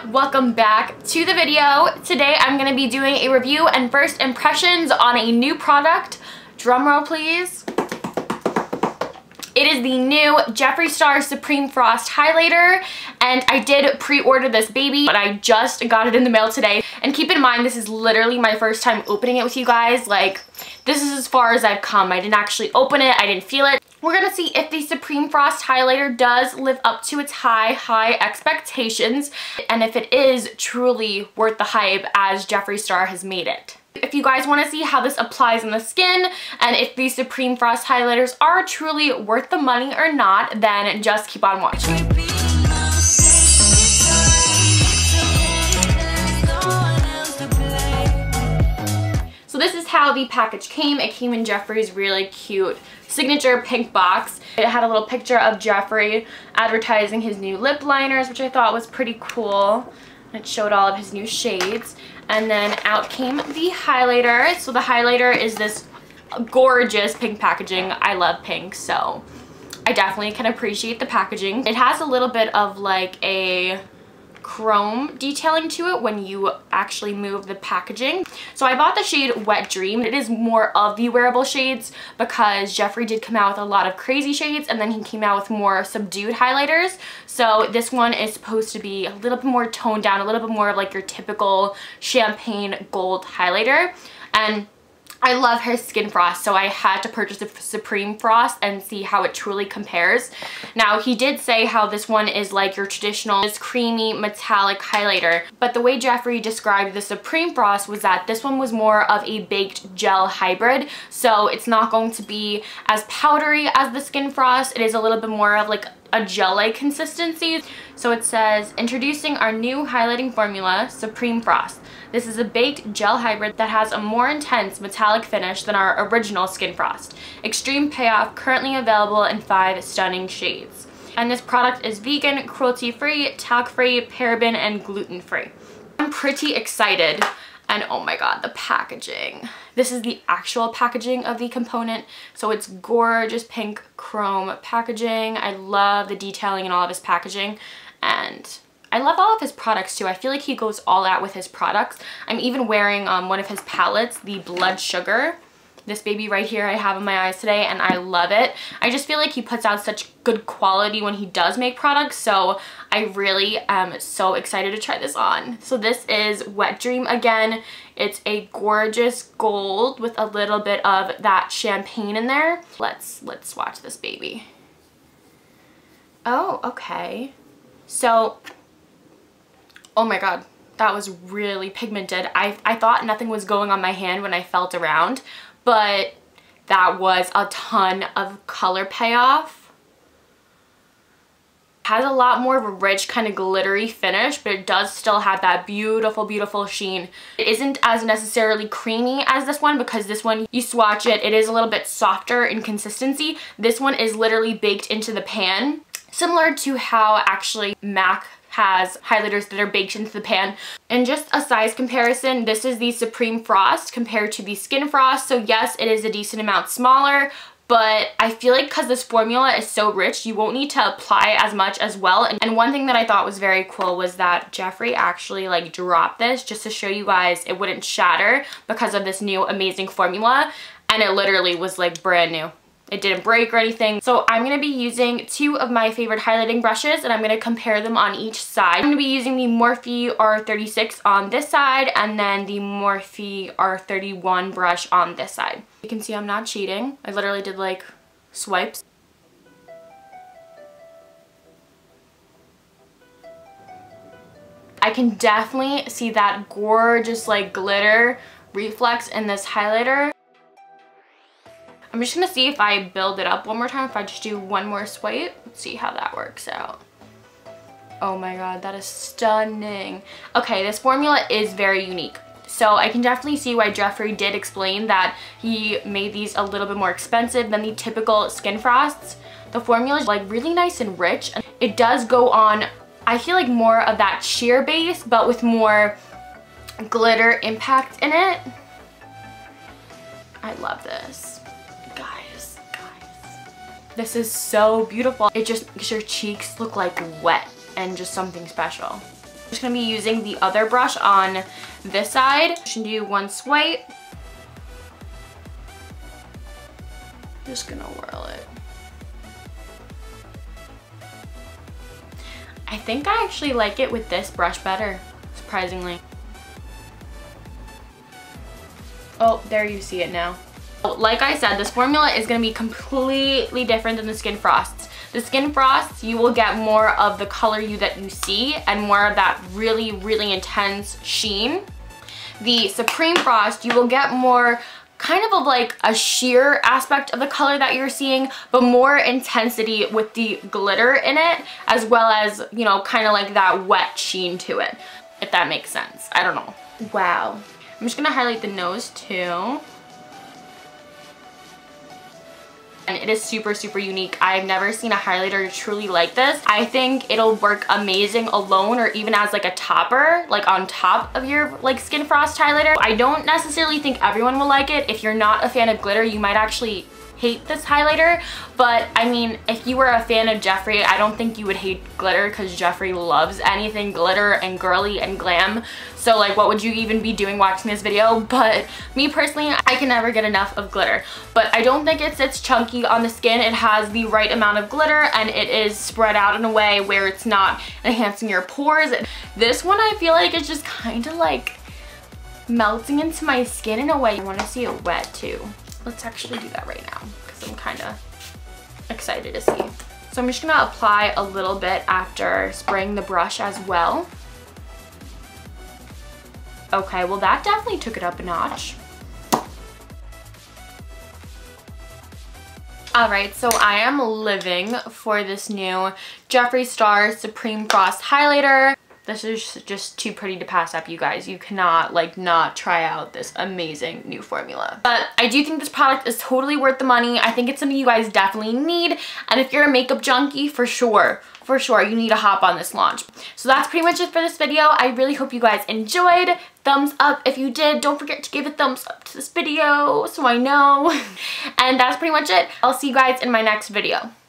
welcome back to the video. Today I'm going to be doing a review and first impressions on a new product. Drumroll please. It is the new Jeffree Star Supreme Frost Highlighter, and I did pre-order this baby, but I just got it in the mail today. And keep in mind, this is literally my first time opening it with you guys. Like, this is as far as I've come. I didn't actually open it. I didn't feel it. We're gonna see if the Supreme Frost Highlighter does live up to its high expectations, and if it is truly worth the hype as Jeffree Star has made it. If you guys want to see how this applies on the skin and if these Supreme Frost highlighters are truly worth the money or not, then just keep on watching. So this is how the package came. It came in Jeffree's really cute signature pink box. It had a little picture of Jeffree advertising his new lip liners, which I thought was pretty cool. It showed all of his new shades. And then out came the highlighter. So the highlighter is this gorgeous pink packaging. I love pink, so I definitely can appreciate the packaging. It has a little bit of like a chrome detailing to it when you actually move the packaging. So I bought the shade Wet Dream. It is more of the wearable shades because Jeffree did come out with a lot of crazy shades and then he came out with more subdued highlighters. So this one is supposed to be a little bit more toned down, a little bit more of like your typical champagne gold highlighter. And I love her Skin Frost, so I had to purchase the Supreme Frost and see how it truly compares. Now, he did say how this one is like your traditional creamy metallic highlighter, but the way Jeffree described the Supreme Frost was that this one was more of a baked gel hybrid, so it's not going to be as powdery as the Skin Frost. It is a little bit more of like a gel-like consistency. So it says, introducing our new highlighting formula, Supreme Frost. This is a baked gel hybrid that has a more intense metallic finish than our original Skin Frost. Extreme payoff, currently available in 5 stunning shades. And this product is vegan, cruelty-free, talc-free, paraben, and gluten-free. I'm pretty excited. And oh my god, the packaging. This is the actual packaging of the component. So it's gorgeous pink chrome packaging. I love the detailing in all of his packaging. And I love all of his products too. I feel like he goes all out with his products. I'm even wearing one of his palettes, the Blood Sugar. This baby right here I have in my eyes today and I love it. I just feel like he puts out such good quality when he does make products, so I really am so excited to try this on. So this is Wet Dream again. It's a gorgeous gold with a little bit of that champagne in there. Let's swatch this baby. Oh, okay. So, oh my god, that was really pigmented. I thought nothing was going on my hand when I felt around, but that was a ton of color payoff. Has a lot more of a rich kind of glittery finish, but it does still have that beautiful sheen. It isn't as necessarily creamy as this one because this one, you swatch it, it is a little bit softer in consistency. This one is literally baked into the pan, similar to how actually MAC has highlighters that are baked into the pan. And just a size comparison, this is the Supreme Frost compared to the Skin Frost. So yes, it is a decent amount smaller, but I feel like because this formula is so rich, you won't need to apply as much as well. And one thing that I thought was very cool was that Jeffree actually like dropped this just to show you guys it wouldn't shatter because of this new amazing formula. And it literally was like brand new. It didn't break or anything. So I'm going to be using 2 of my favorite highlighting brushes and I'm going to compare them on each side. I'm going to be using the Morphe R36 on this side and then the Morphe R31 brush on this side. You can see I'm not cheating. I literally did like swipes. I can definitely see that gorgeous like glitter reflex in this highlighter. I'm just gonna see if I build it up one more time, if I just do one more swipe. Let's see how that works out. Oh my god, that is stunning. Okay, this formula is very unique. So I can definitely see why Jeffree did explain that he made these a little bit more expensive than the typical Skin Frosts. The formula is like really nice and rich. It does go on, I feel like more of that sheer base, but with more glitter impact in it. I love this. Guys. This is so beautiful. It just makes your cheeks look like wet and just something special. just gonna be using the other brush on this side. Just gonna do one swipe. Just gonna whirl it. I think I actually like it with this brush better, surprisingly. Oh, there you see it now. Like I said, this formula is gonna be completely different than the Skin Frosts. The Skin Frosts, you will get more of the color that you see and more of that really, really intense sheen. The Supreme Frost, you will get more kind of like a sheer aspect of the color that you're seeing, but more intensity with the glitter in it, as well as, you know, kind of like that wet sheen to it, if that makes sense. I don't know. Wow. I'm just gonna highlight the nose too. And it is super, super unique. I've never seen a highlighter truly like this. I think it'll work amazing alone or even as like a topper, like on top of your like Skin Frost highlighter. I don't necessarily think everyone will like it. If you're not a fan of glitter, you might actually hate this highlighter, but I mean, if you were a fan of Jeffree, I don't think you would hate glitter because Jeffree loves anything glitter and girly and glam. So like, what would you even be doing watching this video? But me personally, I can never get enough of glitter. But I don't think it sits chunky on the skin. It has the right amount of glitter and it is spread out in a way where it's not enhancing your pores. This one I feel like is just kind of like melting into my skin in a way. I want to see it wet too. Let's actually do that right now because I'm kind of excited to see. So I'm just gonna apply a little bit after spraying the brush as well. Okay, well that definitely took it up a notch. Alright, so I am living for this new Jeffree Star Supreme Frost highlighter. This is just too pretty to pass up, you guys. You cannot like not try out this amazing new formula. But I do think this product is totally worth the money. I think it's something you guys definitely need. And if you're a makeup junkie, for sure, you need to hop on this launch. So that's pretty much it for this video. I really hope you guys enjoyed. Thumbs up if you did. Don't forget to give a thumbs up to this video so I know. And that's pretty much it. I'll see you guys in my next video.